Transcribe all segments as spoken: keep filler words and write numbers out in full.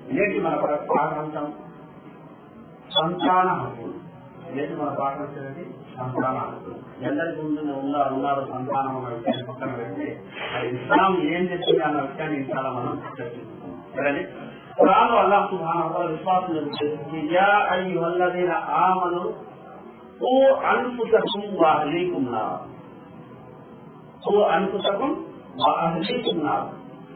నేటి మన పాఠాంశం సంతాన హక్కులు. నేటి మన పాఠాంశం సంతాన హక్కులు. ఎందరికి ముందు ఉన్నారు ఉన్నారు సంతానం అన్న విషయాన్ని పక్కన పెడితే అది ఇస్లాం ఏం చెప్తుంది అన్న విషయాన్ని చాలా మనం చర్చిస్తున్నాం. సరే, ఖురాన్ అల్లాహ్ సుబ్హానహు వ తఆలా విశ్వాసం చేస్తుంది. యా అయ్యుహల్లదీన ఆమను ఓ అన్ఫుసకుం వ అహ్లీకుం నార్. ఓ అన్ఫుసకుం వ అహ్లీకుం నార్.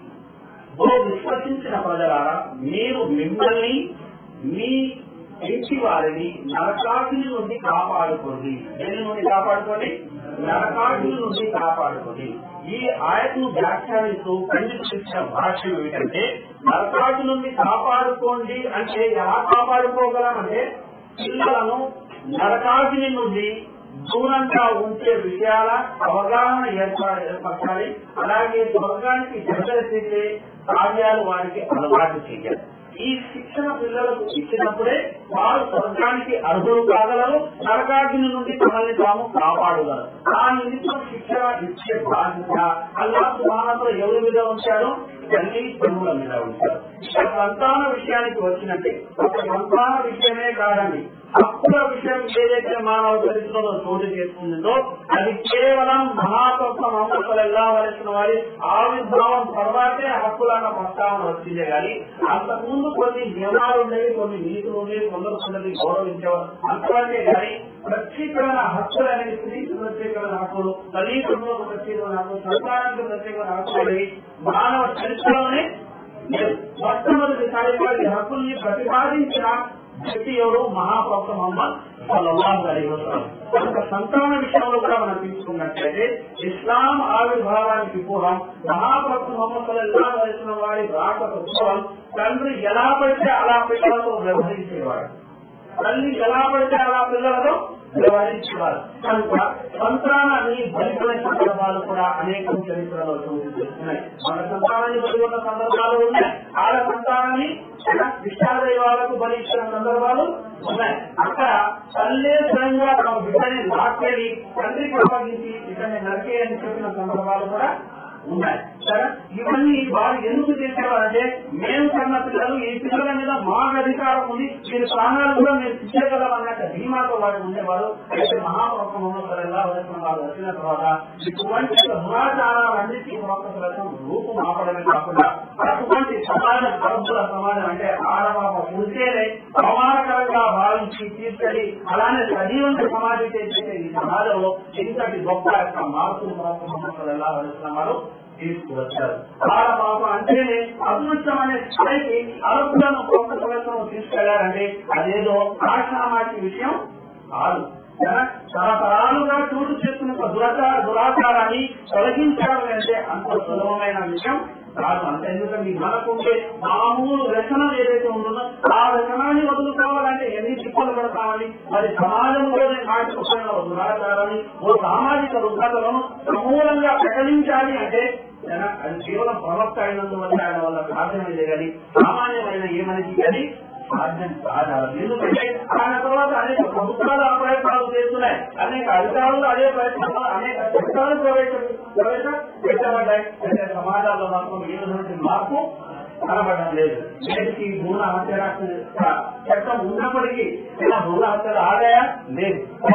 ఓ విశ్వసించిన ప్రజలారా, మీరు మిమ్మల్ని మీ ఇంటి వారిని నరకాగ్ని నుండి కాపాడుకోండి. దేని నుండి కాపాడుకోండి? నరకాగ్ని నుండి కాపాడుకోండి. ఈ ఆయతను వ్యాఖ్యానిస్తూ పండితుల భాష్యం ఏమిటంటే, నరకాగ్ని నుండి కాపాడుకోండి అంటే ఎలా కాపాడుకోగలమంటే, పిల్లలను నరకాగ్ని నుండి దూరంగా ఉంచే విషయాల అవగాహన ఏర్పాటు ఏర్పరచాలి. అలాగే స్వర్గానికి దగ్గర చేసే కార్యాలు వారికి అలవాటు చేయాలి. ఈ శిక్షణ పిల్లలకు ఇచ్చినప్పుడే వారు స్వర్గానికి అర్హులు కాగలరు, నరకాగ్ని నుండి తమల్ని తాము కాపాడగలరు. ఆ నిమిత్తం శిక్షణ ఇచ్చే బాధ్యత అల్లాహ్ సుబ్హానహు వ తఆలా ఎవరి మీద ఉంచారో తల్లి తండ్రుల మీద ఉంచారు. సంతాన విషయానికి వచ్చినట్టే ఒక సంతాన విషయమే కాదండి, హక్కుల విషయం ఏదైతే మానవ చరిత్రలో చోటు చేసుకుందో అది కేవలం మహాప్రవక్త ముహమ్మద్ సల్లల్లాహు అలైహి వసల్లం వారి ఆవిర్భావం తర్వాతే హక్కులన్న ప్రస్తావన వచ్చిందే కానీ అంతకుముందు కొన్ని నియమాలు ఉండేవి, కొన్ని నీతులు ఉండేవి, కొందరు కొందరిని గౌరవించేవారు అంతవరకే కానీ ప్రత్యేకమైన హక్కులు అనేది స్త్రీకి ప్రత్యేకమైన హక్కులు, తల్లిదండ్రులకు ప్రత్యేకమైన హక్కులు, సంతానానికి ప్రత్యేకమైన హక్కులు అనేవి మానవ చరిత్రలోనే మొట్టమొదటిసారిగా ఈ హక్కుల్ని ప్రతిపాదించిన వ్యక్తి ఎవరు? మహాప్రవక్త ముహమ్మద్ సల్లల్లాహు అలైహి వసల్లం. కనుక సంతాన విషయంలో కూడా మనం తీసుకున్నట్లయితే ఇస్లాం ఆవిర్భావానికి పూర్వం మహాప్రవక్త ముహమ్మద్ సల్లల్లాహు అలైహి వసల్లం వారి రాకకు పూర్వం తండ్రి ఎలా పడితే అలా పిల్లలతో వ్యవహరించేవాడు, తల్లి ఎలా పడితే అలా పిల్లలతో వ్యవహరించేవారు. కనుక సంతానాన్ని బలికొనే సందర్భాలు కూడా అనేక చరిత్రలో చోటు చేసుకున్నాయి. మన సంతానాన్ని బలికొన్న సందర్భాలు ఉన్నాయి, ఆడ సంతానాన్ని ఇష్టాదైవాలకు బలి ఇచ్చిన సందర్భాలు ఉన్నాయి. అక్కడ తల్లే స్వయంగా తమ బిడ్డని లాక్కేది తండ్రికి అప్పగించి ఇతన్ని నరికేయని చెప్పిన సందర్భాలు కూడా ఉన్నాయి. సరే, ఇవన్నీ వారు ఎందుకు చేసేవారంటే మేము కన్న పిల్లలు ఈ పిల్లల మీద మాకు అధికారం ఉంది, వీరి ప్రాణాలు కూడా మేము ఇచ్చేయగలం అన్నట్టు ధీమాతో వారు ఉండేవారు. అయితే మహాప్రవక్త ముహమ్మద్ సల్లల్లాహు అలైహి వసల్లం వారు వచ్చిన తర్వాత ఇటువంటి దురాచారాలన్నింటినీ ప్రవక్త రూపు మాపడమే కాకుండా అటువంటి సమాజం పరపుల సమాజం అంటే ఆడవాళ్ళ పుడితేనే అవమానకరంగా భావించి తీసుకెళ్లి అలానే సజీవంత సమాజం చేసే ఈ సమాజంలో ఇంతటి గొప్ప యొక్క మార్పులు ప్రవక్త ముహమ్మద్ సల్లల్లాహు అలైహి వసల్లం వారు తీసుకువచ్చారు. ఆడ పాప అంటేనే అదృష్టం అనే స్థాయికి అరకులను ప్రవక్త సల్లల్లాహు తీసుకెళ్లారంటే అదేదో ఆశామాటి విషయం కాదు. తరతరాలుగా చోటు చేసుకున్న దురాచార దురాచారాన్ని తొలగించాలి అంటే అంత సులభమైన విషయం కాదు. అంత ఎందుకంటే మనకుంటే మామూలు వ్యసనం ఏదైతే ఉంటుందో ఆ వ్యసనాన్ని వదులుకోవాలంటే ఎన్ని చిక్కులు పడతామని మరి సమాజంలోనే నాటుకున్న దురాచారాన్ని ఓ సామాజిక రుగ్మతలను సమూలంగా ప్రకటించాలి అంటే అది కేవలం ప్రవక్త అయినందువల్ల ఆయన వల్ల సాధ్యమైందే కానీ సామాన్యమైన ఏ మనిషి కానీ సాధ్యం కాదు. ఎందుకంటే ఆయన తర్వాత అనేక ప్రభుత్వాలు ఆ ప్రయత్నాలు చేస్తున్నాయి, అనేక అధికారులు అదే ప్రయత్నాలు అనేక చట్టాలు ప్రవేశ ప్రవేశపెట్టబడ్డాయి. అంటే సమాజాల్లో మాత్రం ఏ విధమైన మార్పు కనబడడం లేదు. నేటికి భూణ హత్య చట్టం ఉన్నప్పటికీ ఇలా భూణ హత్యలు ఆదాయా లేదు.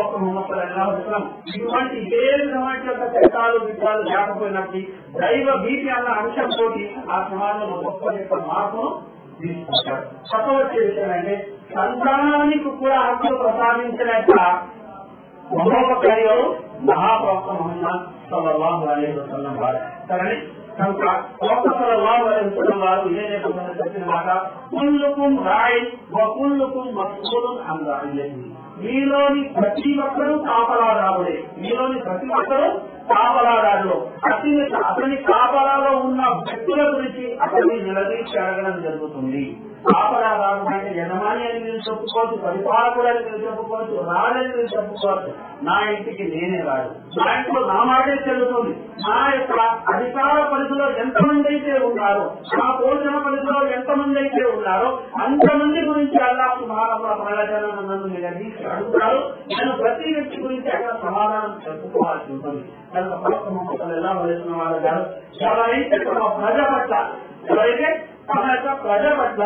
ఇటువంటి ఏ విధమైన చట్టాలు విషయాలు లేకపోయినప్పటికీ దైవ భీతి అన్న అంశంతో ఆ సమాజంలో గొప్ప యొక్క మార్పును తీసుకొచ్చారు. చెప్పవచ్చే విషయం అంటే సంతానానికి కూడా హక్కులు ప్రసాదించిన మరొక కార్యాలు మహాప్రవక్త ముహమ్మద్ సల్లల్లాహు అలైహి వసల్లం వారు. సరే, కనుక ప్రవక్త సల్లల్లాహు అలైహి వసల్లం వారు ఏ నేపథ్యంలో చెప్పిన మాట కుల్లుకుం రాయిన్ వ కుల్లుకుం మస్ఊలున్ అన్ రఇయ్యతిహి. మీలోని ప్రతి ఒక్కరూ కాపలాదారుడే, మీలోని ప్రతి ఒక్కరూ కాపలాదారులు. అతని అతని కాపలాలో ఉన్న వ్యక్తుల గురించి అతన్ని నిలదీసి అడగడం జరుగుతుంది. కాపలాదారు అంటే యజమాని అని మీరు చెప్పుకోవచ్చు, పరిపాలకుడు అని మీరు చెప్పుకోవచ్చు, రాడని మీరు చెప్పుకోవచ్చు. నా ఇంటికి నేనే రాడు, నా ఇంట్లో నా మాటే చెల్లుతుంది. నా యొక్క అధికార పరిధిలో ఎంతమంది అయితే ఉన్నారో, నా పోషణ పరిధిలో ఎంతమంది అయితే ఉన్నారో అంతమంది గురించి అల్లాహ్ సుబ్హానహు వ తఆలా ప్రయోజనం నన్ను నిలదీసి అడుగుతారు. నేను ప్రతి వ్యక్తి గురించి అక్కడ సమాధానం చెప్పుకోవాల్సి ఉంటుంది. కనుక ప్రవక్త ముహమ్మద్ సల్లల్లాహు అలైహి వసల్లం వారు ఎవరైతే తమ ప్రజ పట్ల ఎవరైతే తమ యొక్క ప్రజ పట్ల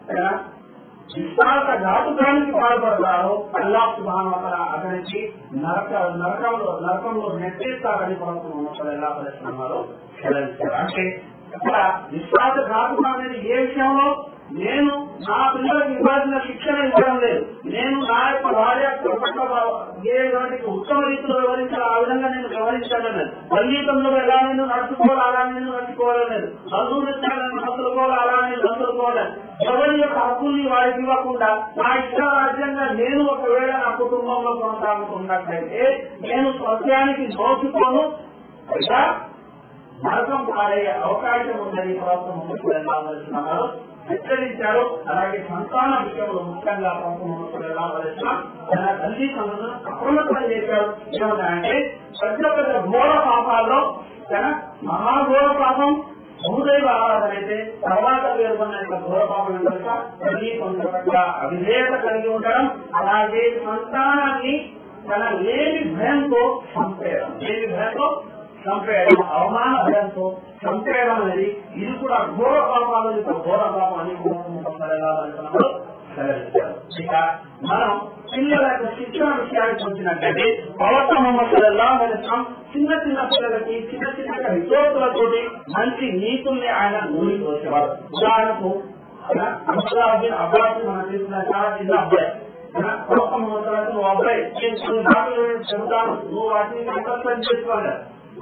విశ్వాస ఘాతుకానికి పాల్పడతారో అల్లాహ్ సుబ్హానహు వ తఆలా అతనికి నరక నరకంలో నరకంలో నెట్టేస్తారని ప్రభుత్వం ఎలా పరిశ్రమలో సెలవిస్తారు. అంటే ఇక్కడ విశ్వాస ఘాతుకం అనేది ఏ విషయంలో నేను నా పిల్లలకు ఇవ్వాల్సిన శిక్షణ ఇవ్వడం లేదు, నేను నా యొక్క భార్య ఏ వాటికి ఉత్తమ రీతిలో వివరించాలి ఆ విధంగా నేను వివరించడం లేదు, సంగీతంలో ఎలా నేను నడుచుకోవాలి అలా నేను నడుచుకోవడం లేదు, బంధువులు నడుచుకోవాలి అలా నేను నడుచుకోవాలి, ఎవరి యొక్క హక్కుల్ని వారికి ఇవ్వకుండా నా ఇష్టారాజ్యంగా నేను ఒకవేళ నా కుటుంబంలో కొనసాగుతున్నట్లయితే నేను సత్యానికి దోచుకోను, ఇంకా నరకం పాలయ్యే అవకాశం ఉందని ప్రభుత్వం హెచ్చరించారు. అలాగే సంతాన విషయంలో ముఖ్యంగా ప్రభుత్వం తన తల్లి సంఘటన అప్రమత్తం చేశారు. ఏమంటే పెద్ద పెద్ద ఘోర పాపాల్లో తన మహాఘోర పాపం బహుదైవ ఆరాధన అయితే తర్వాత పేర్కొన్న ఘోర పాపం కనుక తల్లి కొంత అవిధేయత కలిగి ఉండడం, అలాగే సంతానాన్ని తన లేని భయంతో చంపేయడం, లేని భయంతో చంపేయడం, అవమాన భయంతో చంపేయడం అనేది ఇది కూడా ఘోర పాపాలు ఘోర పాపం అని సెలవిస్తారు. ఇక మనం పిల్లల యొక్క శిక్షణ విషయానికి వచ్చినట్లయితే ప్రవక్త ముహమ్మద్ సల్లల్లాహు అలైహి వసల్లం చిన్న చిన్న పిల్లలకి చిన్న చిన్న హితోతులతోటి మంచి నీతుల్ని ఆయన నూరి తోసేవారు. ఉదాహరణకు అబ్దుల్లాహ్ అబ్బాస్ మనం తీసుకున్న చాలా చిన్న అబ్బాయి ప్రవక్త ముహమ్మద్ సల్లల్లాహు అలైహి వసల్లం అబ్బాయి నేను మాటలు చెబుతాను, నువ్వు వాటిని కంఠస్థం చేసుకోవాలి.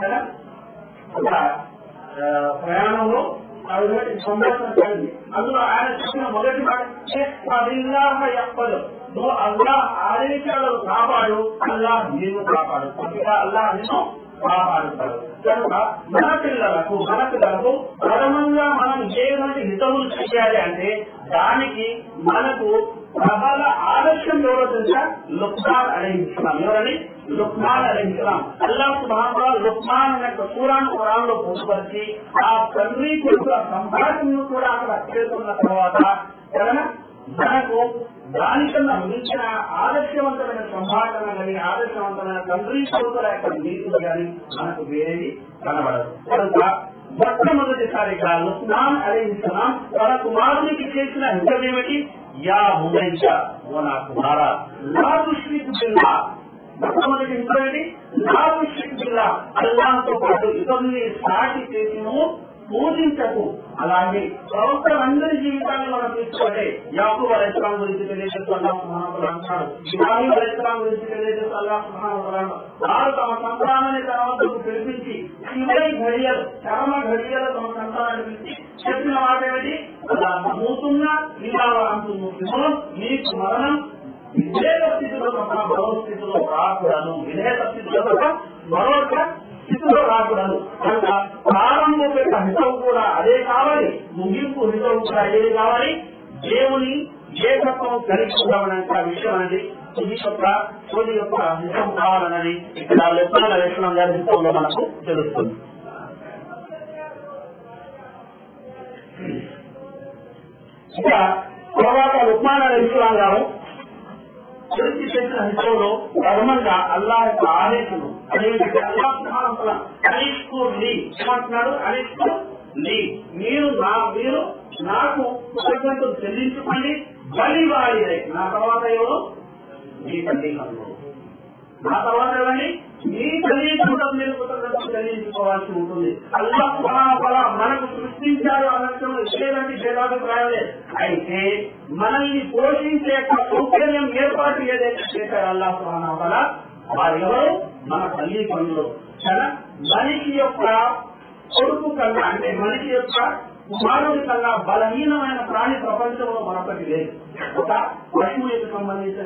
ప్రయాణంలో సంభాషణ కలిగి అందులో ఆయన చెప్పిన మొదటి మాట చెప్పదు, నువ్వు అల్లాహ్ ఆదేశాలను కాపాడు, అల్లాహ్ నిన్ను కాపాడు, అల్లాహ్ నిన్ను కాపాడుతాడు. కనుక మన పిల్లలకు మన పిల్లలకు ప్రథమంగా మనం ఏటువంటి హితములు చేయాలి అంటే దానికి మనకు ప్రబల ఆదర్శం ఎవరో తెలుసా? లుక్మాన్ అలైహిస్సలాం. ఎవరని? లుక్మాన్ అలైహిస్సలాం. అల్లాహ్ సుబ్హానహు వ తఆలా లుక్మాన్ అనే ఖురాన్ ఖురాన్లో పొందుపరిచి ఆ తండ్రి కొడుకుల సంభాషణను కూడా అక్కడ చేస్తున్న తర్వాత మనకు దానికన్నా మించిన ఆదర్శవంతమైన సంభాషణ కానీ ఆదర్శవంతమైన తండ్రి కొడుకుల యొక్క నీతులు కానీ మనకు వేరేది కనబడదు. కనుక మొట్టమొదటిసారిగా లుక్మాన్ అలైహిస్సలాం తన కుమారునికి చేసిన హితం ఏమిటి? యా బునయ్య ఓ నా కుమారా లా తుష్రిక్ బిల్లాహ్. మొట్టమొదటి హితం ఏంటి? లా తుష్రిక్ బిల్లాహ్, అల్లాహ్తో పాటు ఇతరుల్ని సాటి చేసి నువ్వు పూజించకు. అలాగే ప్రవక్తలందరి జీవితాన్ని మనం తీసుకుంటే యాకూబ్ అలైహిస్సలాం గురించి తెలియజేస్తూ అల్లాహ్ సుబ్హానహు వ తఆలా అంటాడు, ఇబ్రాహీం అలైహిస్సలాం గురించి తెలియజేస్తూ అల్లాహ్ సుబ్హానహు వ తఆలా వారు తమ సంతానాన్ని తన వద్దకు పిలిపించి చివరి ఘడియలు చరమ ఘడియలు తమ సంతానాన్ని పిలిచి చెప్పిన మాట ఏమిటి? అలా నమ్ముతున్నా ఇలా అంటున్నాము, మీకు మరణం విధేయ స్థితిలో తప్ప మరో స్థితిలో రాకూడదు, విధేయ స్థితిలో తప్ప మరొక స్థితిలో రాకూడదు. కనుక ప్రారంభ యొక్క హితం కూడా అదే కావాలి, ముగింపు హితం కూడా అదే కావాలి. దేవుని ఏకత్వం కలిగి ఉండవడానికి విషయం అనేది ఇది యొక్క సూర్య యొక్క హితం కావాలన్నది ఇక్కడ లుక్మాన్ అలైహిస్సలాం గారి హితంలో మనకు తెలుస్తుంది. ఇక తర్వాత లుక్మాన్ అలైహిస్సలాం గారు గురించి చేసిన హితంలో ధర్మంగా అల్లాహ్ యొక్క ఆదేశము అదేవిధంగా అల్లాహ్ సుబ్హానహు వ తఆలా అనిష్కు లీ ఏమంటున్నాడు? అనిష్కు లీ, మీరు నా మీరు నాకు కృతజ్ఞతలు చెల్లించుకోండి, బలి వారిదే. నా తర్వాత ఎవరు? మీ తల్లిదండ్రులు. నా తర్వాత ఎవరండి? మీ తల్లిదండ్రులకు మీరు కృతజ్ఞతలు చెల్లించుకోవాల్సి ఉంటుంది. అల్లాహ్ సుబ్హానహు వ తఆలా మనకు సృష్టించారు అన్నట్టు ఇచ్చేదంటే భేదాభిప్రాయం లేదు. అయితే మనల్ని పోషించే సౌకర్యం ఏర్పాటు ఏదైతే చేశారు అల్లాహ్ సుబ్హానహు వ తఆలా వారు ఎవరు? మన తల్లిదండ్రులు. మనిషి యొక్క కొడుకు కన్నా అంటే మనిషి యొక్క కుమారుడి కన్నా బలహీనమైన ప్రాణి ప్రపంచంలో మరొకటి లేదు. ఒక పశువులకు సంబంధించిన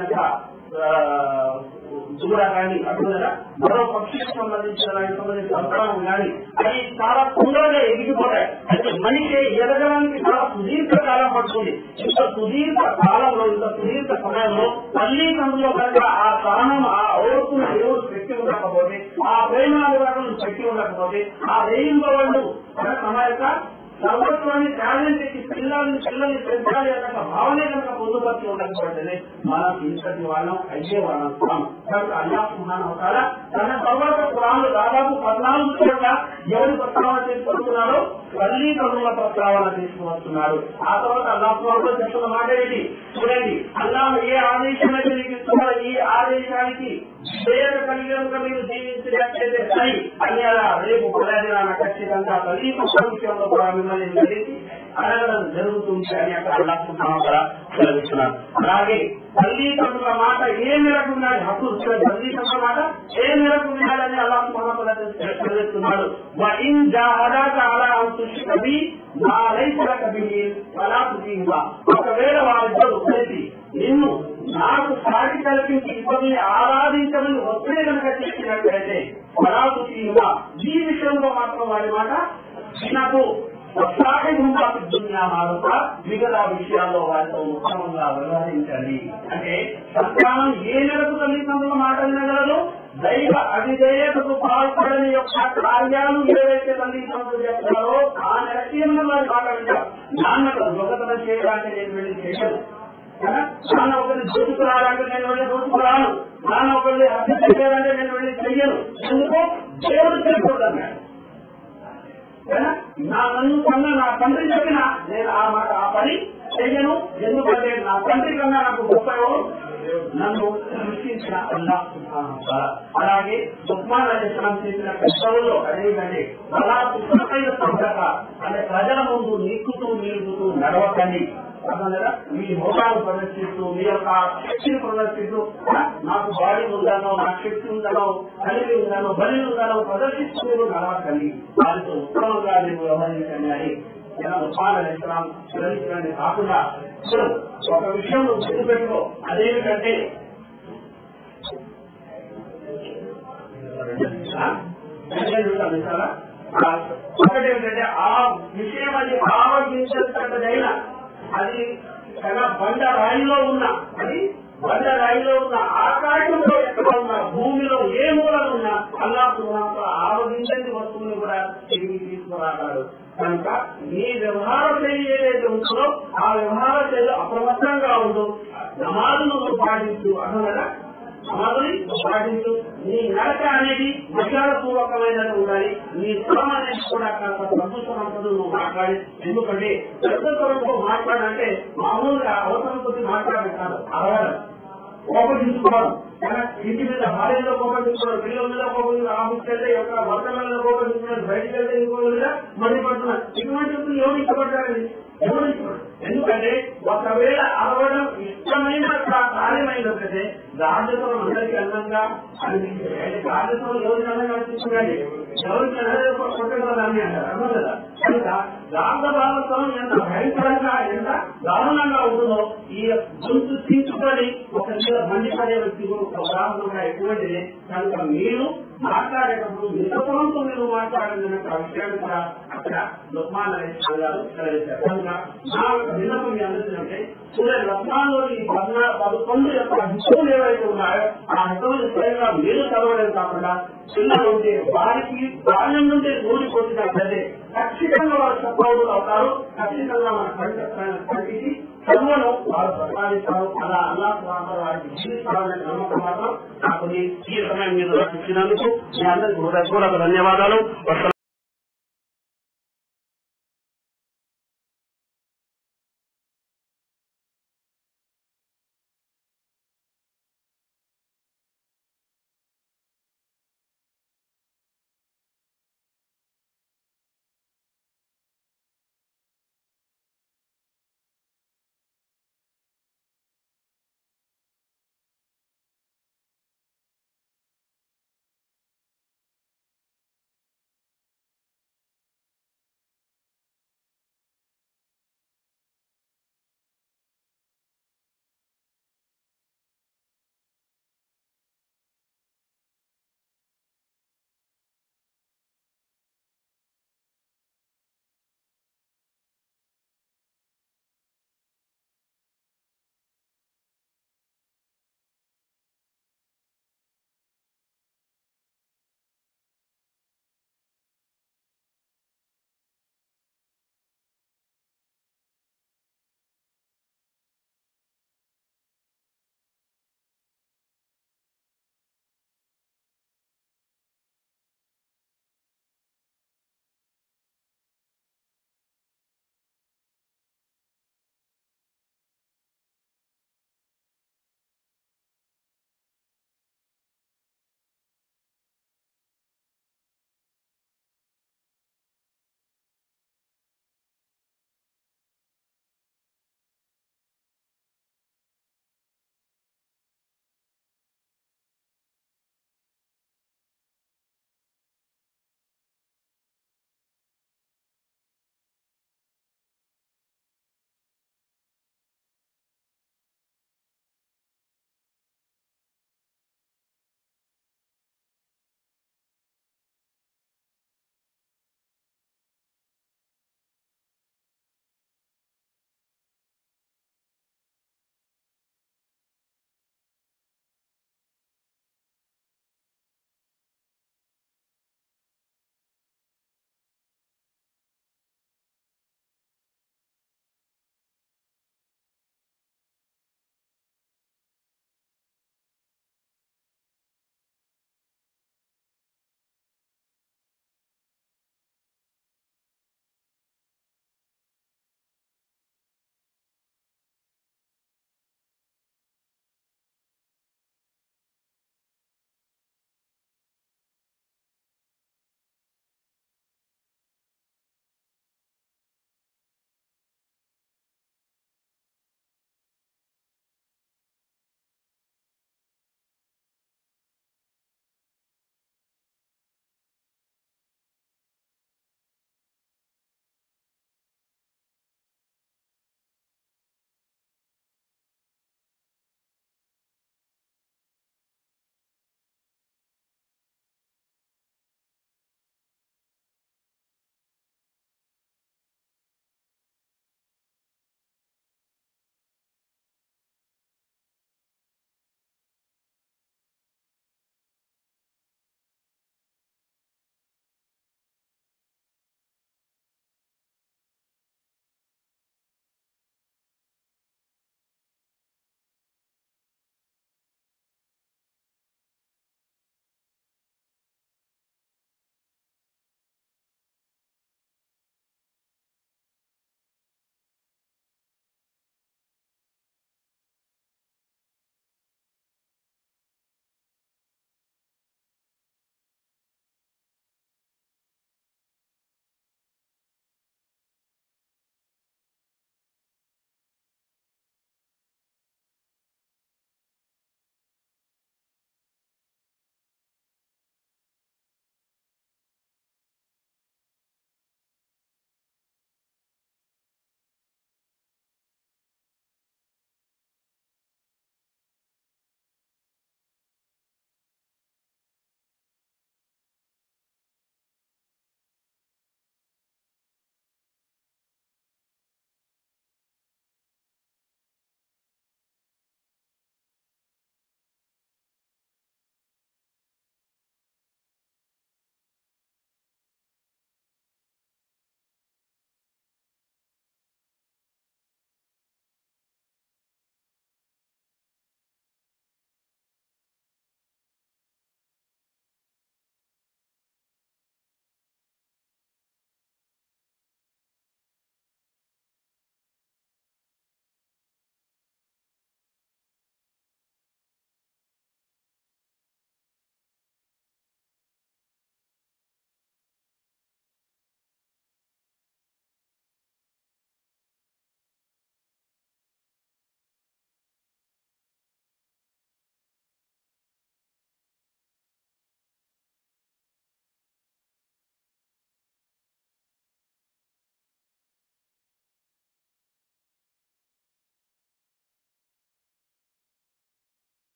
దూర కానీ అటుగా మరో పక్షికి సంబంధించిన దానికి సంబంధించిన సంతానం కానీ అవి చాలా తొందరగా ఎదిగిపోతాయి. అయితే మనిషి ఎదగడానికి చాలా సుదీర్ఘ కాలం పడుతుంది. ఇంత సుదీర్ఘ కాలంలో ఇంత సుదీర్ఘ సమయంలో తల్లిదండ్రులు కనుక ఆ స్థానం ఆ ఓర్పును దేవుడు పెట్టి ఉండకపోతే, ఆ ప్రేమాభివాదం పెట్టి ఉండకపోతే, ఆ వేయింపవాళ్ళు తమ యొక్క సర్వత్వాన్ని త్యాగం చేసి పిల్లల్ని పిల్లల్ని పెంచాలి అన్న భావనే కనుక పొందుపరిచి ఉండకపోతే మనం ఇంతటి వాళ్ళం అయ్యే వాళ్ళం. కనుక అల్లాహ్ సుబ్హానహు వ తఆలా తన తర్వాత ఖురాన్లో దాదాపు పద్నాలుగు చోట్ల ఎవరి ప్రస్తావన తీసుకొస్తున్నారో తల్లిదండ్రుల ప్రస్తావన తీసుకువస్తున్నాడు. ఆ తర్వాత అల్లాహ్ చెప్తున్న మాట ఏంటి చూడండి, అల్లాహ్ ఏ ఆదేశం అయితే మీకు ఇస్తున్నారో ఈ ఆదేశానికి విధేయత కలిగిన మీరు జీవించినట్లయితే సరి అని అలా రేపు ప్రయోజనాల ఖచ్చితంగా తల్లిదండ్రుల విషయంలో కూడా మిమ్మల్ని కలిసి అడగడం జరుగుతుంది అని అక్కడ అల్లాహ్ సుబ్హానహు వ తఆలా సెలవిస్తున్నారు. అలాగే తల్లిదండ్రుల మాట ఏ మేరకు ఉండాలి, హక్కు తల్లిదండ్రుల మాట ఏ మేరకు ఉండాలని అల్లాహ్ సుబ్హానహు వ తఆలా సెలవిస్తున్నాడు. వఇన్ జాహదాక అలా అన్ తుష్రిక బి మా లైస లక బిహి ఫలా తుతిహుమా. ఒకవేళ వారిద్దరూ కలిసి నిన్ను నాకు సాటి కల్పించి ఇతరుని ఆరాధించమని ఒత్తిడి కనుక చేసినట్లయితే ఫలా తుతిహుమా, ఈ విషయంలో మాత్రం వారి మాట నాకు మిగతా విషయాల్లో వారితో ఉత్తమంగా వ్యవహరించండి. అంటే సంతానం ఏ నెలకు తల్లిదండ్రుల మాట వినగలదు, దైవ అవిధేయతకు పాల్పడని యొక్క కార్యాలు ఏవైతే తల్లిదండ్రులు చెప్తారో ఆ నెలకీయంలో వారి మాట వింటారు. నాన్నకు దొంగతనం చేయడానికి నేను వెళ్ళి చేయను, నాన్న ఒకరిని దోచుకురాలంటే నేను వెళ్ళి దోచుకురాను, నాన్న ఒకరిని హత్య చేయాలంటే నేను వెళ్ళి చెయ్యను. ఎందుకో దేవుడు చేయకూడదన్నాడు. నా నన్ను కన్నా నా తండ్రి చెప్పిన నేను ఆ మాట ఆ పని చెయ్యను, ఎందుకంటే నా తండ్రి కన్నా నాకు గొప్ప నన్ను సృష్టించిన అల్లాహ్ సుబ్హానహు వ తఆలా. అలాగే లుక్మాన్ అలైహిస్సలాం చేసిన కష్టంలో అదేంటంటే అలా పుస్తకైన సందక అంటే ప్రజల ముందు నీకుతూ నీకుతూ నడవకండి, మీ హోదాను ప్రదర్శిస్తూ మీ యొక్క శక్తిని ప్రదర్శిస్తూ నాకు బాడీ ఉందనో నాకు శక్తి ఉందనో కలిగి ఉందనో బలి ఉందనో ప్రదర్శిస్తూ మీరు నడవకండి, వారితో ఉత్తమంగా మీరు వ్యవహరించండి అని లుక్మాన్ అలైహిస్సలాం ప్రదర్శించండి. కాకుండా ఒక విషయం గుర్తుపెట్టుకో, అదేమిటంటే ఒకటేమిటంటే ఆ విషయం అది ఆలోచించేటదైనా అది తన బండ రాయిలో ఉన్న అది బండ రాయిలో ఉన్న ఆకాశంలో ఎక్కడ ఉన్న భూమిలో ఏ మూలలో ఉన్నా అల్లాహ్ సుబ్హానహు వ తఆలా ఆలోచించని వస్తువుని కూడా తిరిగి తీసుకురాగలడు. కనుక మీ వ్యవహార శైలి ఏదైతే ఉంటుందో ఆ వ్యవహార శైలి అప్రమత్తంగా ఉందో నమాజును పాటిస్తూ అన్నదా నమాజుని పాటిస్తూ నీ నడక అనేది విచారపూర్వకమైనది ఉండాలి, నీ స్వరం అనేది కూడా కాస్త సంతోషవంతుడు నువ్వు మాట్లాడి. ఎందుకంటే పెద్ద స్వరంతో మాట్లాడాలంటే మామూలుగా అవసరం కొద్ది మాట్లాడడం కాదు, అడగడం, కోపగించుకోవడం, ఇంటి మీద భార్యలో కోపగించుకోవడం, పిల్లల మీద కోపగించుకోవడం, ఆఫీస్కి వెళ్తే యొక్క వర్తల మీద కోపగించుకోవడం, బయటకు వెళ్తే ఇంకో మీద మండిపడుతున్నారు. ఇటువంటి ఎవరు ఇష్టపడ్డారని ఎవరు ఇష్టపడరు. ఎందుకంటే ఒకవేళ అరవడం ఇష్టమైన కార్యమైనట్లయితే గాఢతనం అందరికీ అందంగా అనిపించారు. గాఢతనం ఎవరికి అందంగా అనిపిస్తున్నాయి, ఎవరికి కొట్టేదాన్ని అంటారు, అర్థం కదా. కనుక గాఢభాగత్వం ఎంత భయంకరంగా ఎంత దారుణంగా ఉంటుందో ఈ గొంతు తీసుకొని ఒక మీద మండిపడే వ్యక్తి ఉదాహరణగా ఎటువంటిది. కనుక మీరు మాట్లాడేటప్పుడు మితత్వంతో మీరు మాట్లాడండి ఆ విషయాన్ని కూడా అక్కడ లుక్మాన్ అలైహిస్సలాం గారు సెలవిస్తారు. కనుక నా విన్నపం మీ అందరికంటే చూడండి, లుక్మాన్లోని పదకొండు యొక్క హితవులు ఏవైతే ఉన్నాయో ఆ హితవులు స్వయంగా మీరు చదవడం కాకుండా పిల్లలు ఉంటే వారికి బాల్యం నుండి నూరి పోసినట్లయితే ఖచ్చితంగా వారు సత్పౌరులు అవుతారు, ఖచ్చితంగా మన కంటికి చదువును వారు ప్రసాదిస్తారు. అలా అల్లాహ్ సుబ్హానహు వ తఆలా వారికి జీవిస్తారనే నమ్మకం మాత్రం నాకు ఈ సమయం మీద ఇచ్చినందుకు మీ అందరికీ హృదయపూర్వక ధన్యవాదాలు.